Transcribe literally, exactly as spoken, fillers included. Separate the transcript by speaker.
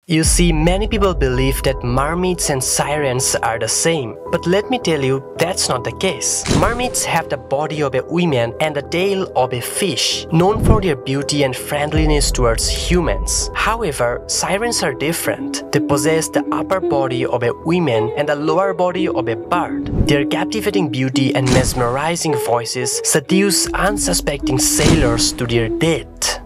Speaker 1: You see, many people believe that mermaids and sirens are the same, but let me tell you, that's not the case. Mermaids have the body of a woman and the tail of a fish, known for their beauty and friendliness towards humans. However, sirens are different. They possess the upper body of a woman and the lower body of a bird. Their captivating beauty and mesmerizing voices seduce unsuspecting sailors to their death.